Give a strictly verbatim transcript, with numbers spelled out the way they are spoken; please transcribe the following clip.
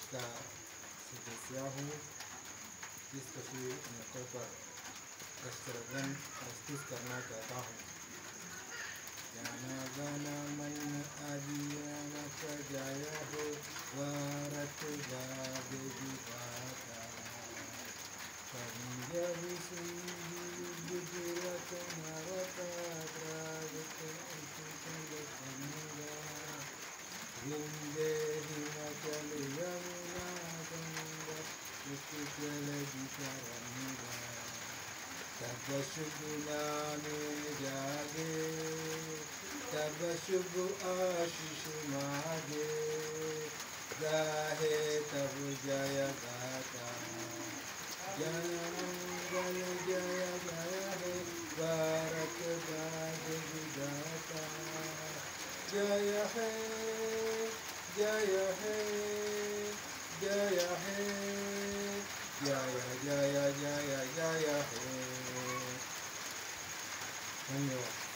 का सदस्य हूँ। इस खुशी मौके पर राष्ट्रगान प्रस्तुत करना चाहता हूँ। जन गण मन अधिनायक जय हो, भारत भाग्य विधाता। पंजाब सिंध गुजरात मराठा विंध्य हिमाचल यमुना गंगा उत्कल तरंगा। तब शुभ नामे जागे, तब शुभ आशीष मागे, गाहे तब जय गाथा। जनमंगल जय जय हे, भारत भाग्य विधाता। जय हे जय हे जय हे, जय जय जय जय हे। धन्यवाद।